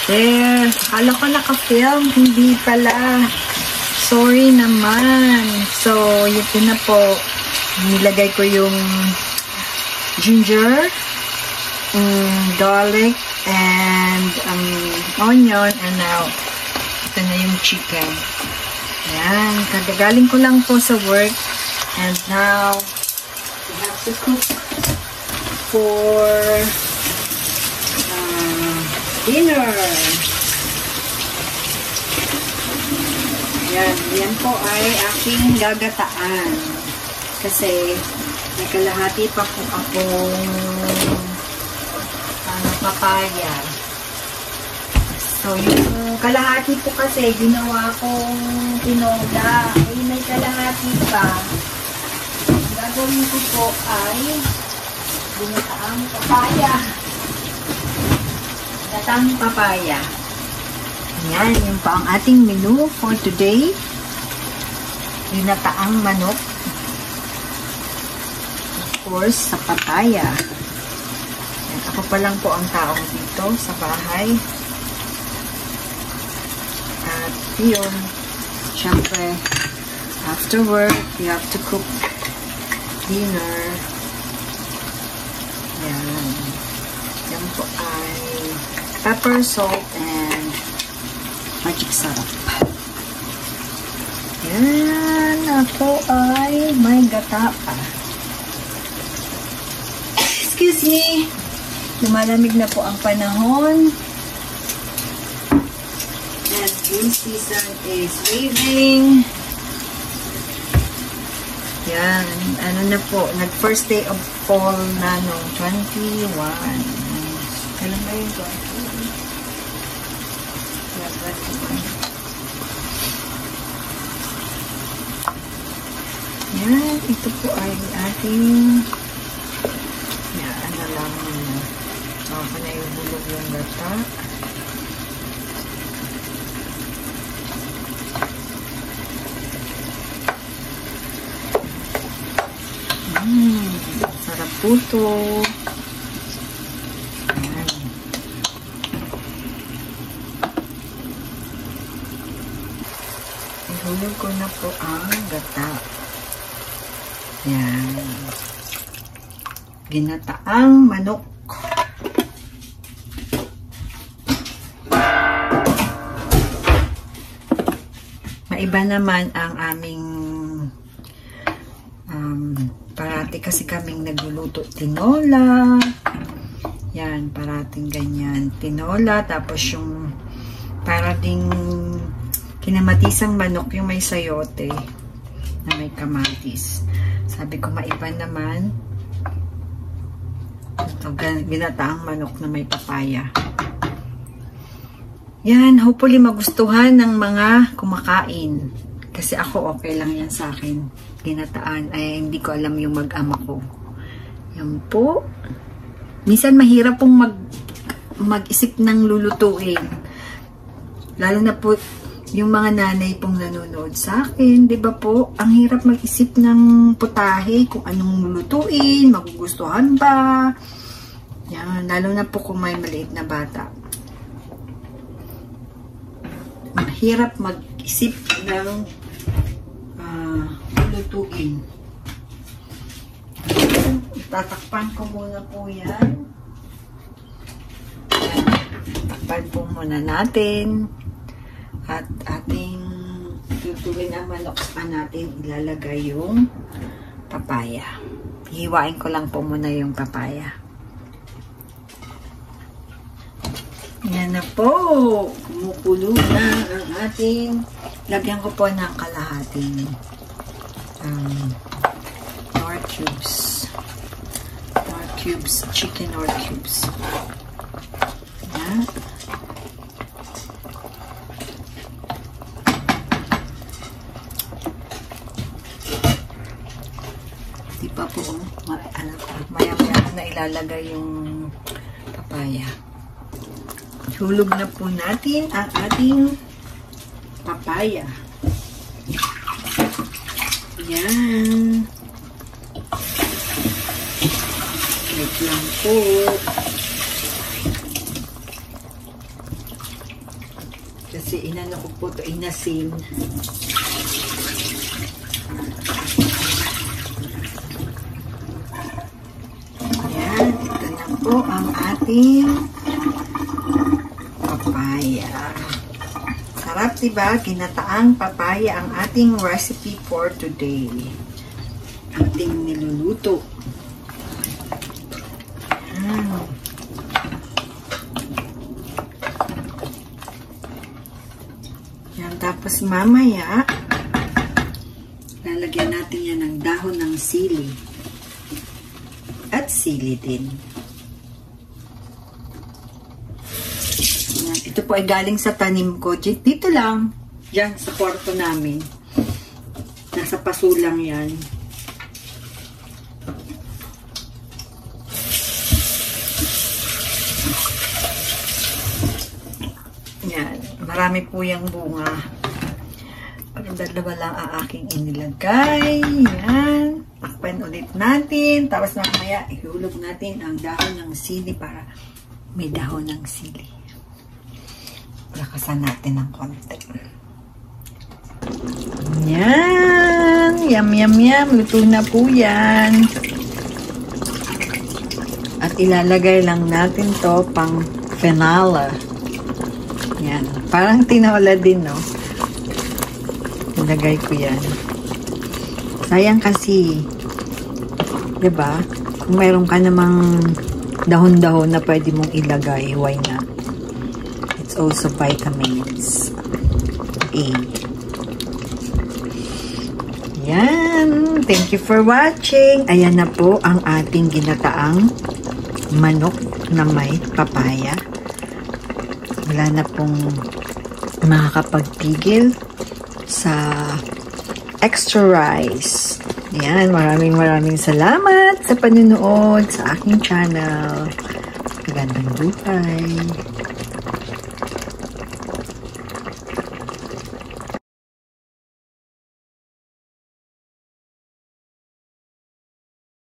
There. Akala ko naka-film. Hindi pala. Sorry naman. So, yun na po. Nilagay ko yung ginger, garlic, and onion. And now, ito na yung chicken. Yan. Kagagaling ko lang po sa work. And now, we have to cook for dinner. Yan po ay aking gagataan. Kasi may kalahati pa po akong papaya. So, yung kalahati po kasi ginawa kong tinola. Ay, may kalahati pa. Ang gagawin ko po ay ginataang papaya. Ginataang papaya. Yan, yun pa ang ating menu for today. Ginataang manok. Of course, sa papaya. Yan, ako pa lang po ang taong dito sa bahay. At yun, syempre, after work, you have to cook dinner. Yan. Yan po ay pepper, salt, and magic sarap. Yan. Ako ay may gata pa. Excuse me. Lumalamig na po ang panahon. And green season is waving. Yan. Ano na po. Nag-first day of fall na no. 21. Kailan ba yung 20? Yan, ito po ay ating ano lang ako na yung bulog yung gata. Sarap po ito. Ihulog ko na po ang gata. Yan. Ginataang manok. Maiba naman ang aming parati kasi kaming nagluluto tinola. Yan, parating ganyan. Tinola, tapos yung parating kinamatisang manok, yung may sayote na may kamatis. Sabi ko, maiba naman. Ito, ginataang manok na may papaya. Yan, hopefully magustuhan ng mga kumakain. Kasi ako, okay lang yan sa akin. Ginataan, ay hindi ko alam yung mag-ama ko. Yan po. Minsan mahirap pong mag-isip ng lulutuin. Lalo na po yung mga nanay pong nanonood sa akin, di ba po? Ang hirap mag-isip ng putahe kung anong lulutuin, magugustuhan ba. Yan, lalo na po kung may maliit na bata. Mahirap mag-isip ng lulutuin. Tatakpan ko muna po yan. Takpan po muna natin. At ating tutulin ang manok pa natin, ilalagay yung papaya. Hiwain ko lang po muna yung papaya. Yan na po. Kumukulo na ang ating, lagyan ko po ng kalahating Knorr cubes. Knorr cubes, chicken Knorr cubes. Yan. Pa po, maya-maya na ilalagay yung papaya. Hulog na po natin ang ating papaya. Yan. Wait lang po. Kasi inano ko po ito, inasin. Ayan, ito na po ang ating papaya. Sarap, diba? Ginataang papaya ang ating recipe for today. Ating niluluto. Yan, tapos mamaya lalagyan natin yan ng dahon ng sili at sili din. Yan, ito po ay galing sa tanim ko dito lang, dyan sa kwarto namin, nasa paso lang yan. Yan, marami po yung bunga. Dalawa lang ang aking inilagay. Yan. Takpan ulit natin. Tapos mamaya, ihulog natin ang dahon ng sili para may dahon ng sili. Lakasan natin ng konti. Yan. Yum, yum, yum. Luto na po yan. At ilalagay lang natin to pang finale. Yan. Parang tinola din, no? Ilagay ko yan. Sayang kasi, diba? Kung mayroon ka namang dahon-dahon na pwede mong ilagay, why not? It's also vitamins A. Yan. Thank you for watching. Ayan na po ang ating ginataang manok na may papaya. Wala na pong makakapagpigil sa extra rice. Yan, maraming salamat sa panunood sa aking channel. Magandang buhay.